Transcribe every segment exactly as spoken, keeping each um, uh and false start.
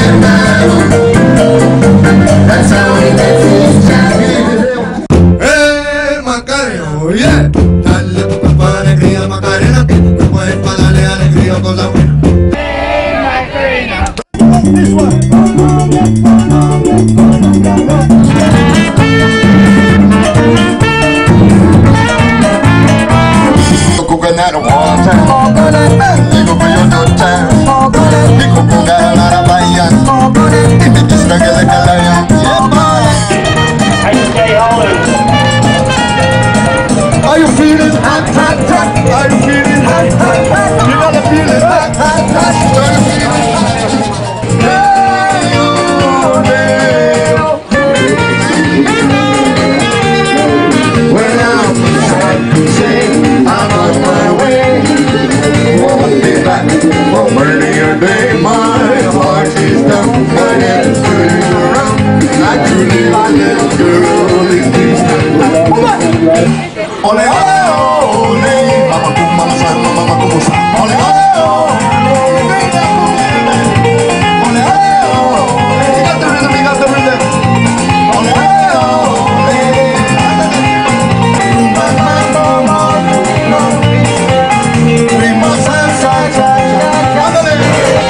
That's how he gets his champion. Hey, Macarena, yeah. Dale tu papá alegría, Macarena. No puedes para darle alegría con la buena. Hey, Macarena. This one. Coconut water, digo que yo no tengo, digo que la la bahía, y me dice que la calaya. I stay hollow. Are you feeling hot, hot, hot? Are you feeling hot, hot, hot? You gotta feel it hot, hot, hot. Are you feeling hot? Hey, oh, hey. When I'm sad to say I'm on my way, won't be back for many a day. My heart is down, my head is turning around. I truly my little girl is pleased. Ole, ole, ole, mama kum, mama san, mama kumusa. Ole, ole, ole, ole, ole, you got the rhythm, you got the rhythm. Ole, ole, ole, primo salsa, ándale.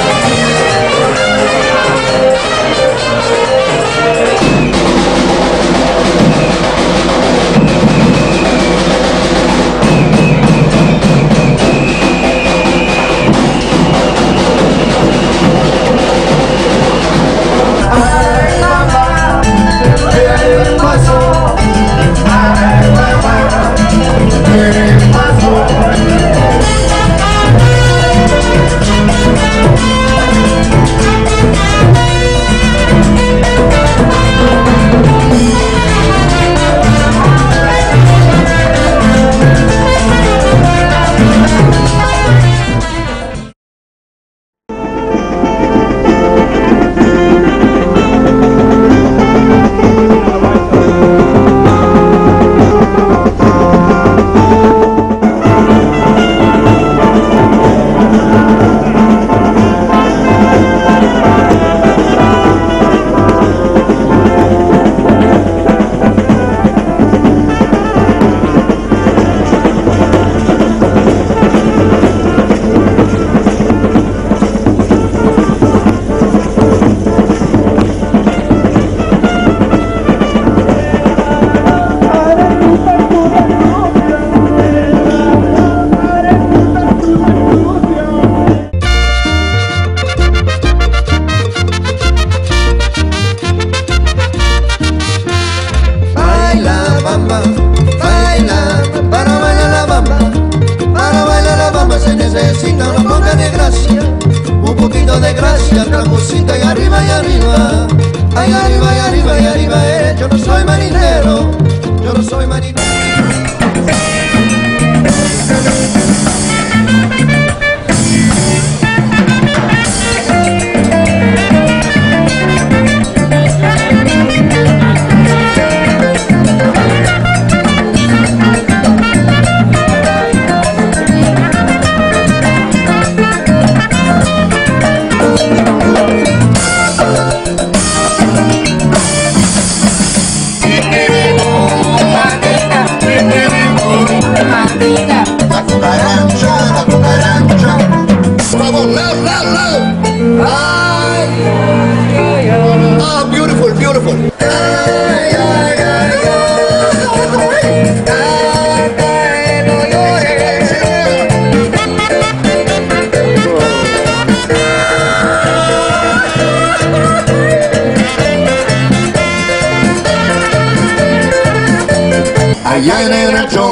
Allá en el rancho,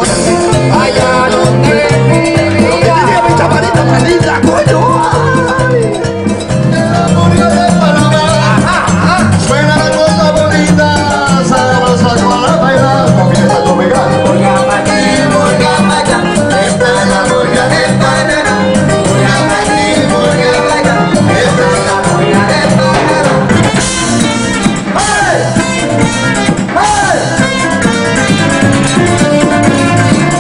allá donde vivía mi chavalita malita, coño. En la murga de Panamá, suena la cosa bonita, sabrosa con la baila, comienza a comer. Murga pa' aquí, murga pa' allá, esta es la murga de Panamá. Murga pa' aquí, murga pa' allá, esta es la murga de Panamá. ¡Hey! ¡Hey!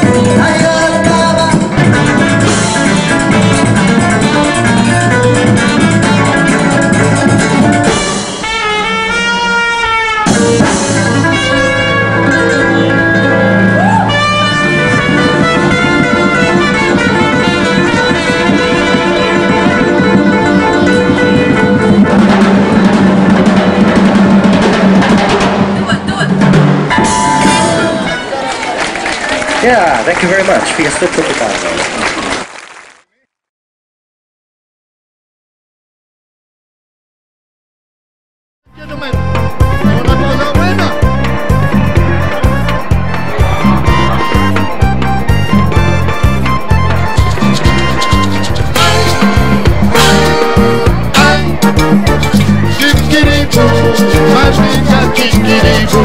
Yeah, thank you very much. Fiesta Tropicale. Gentlemen, una cosa buena. Kikiribu, maninga kikiribu,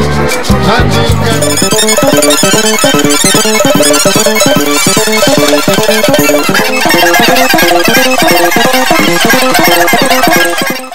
maninga.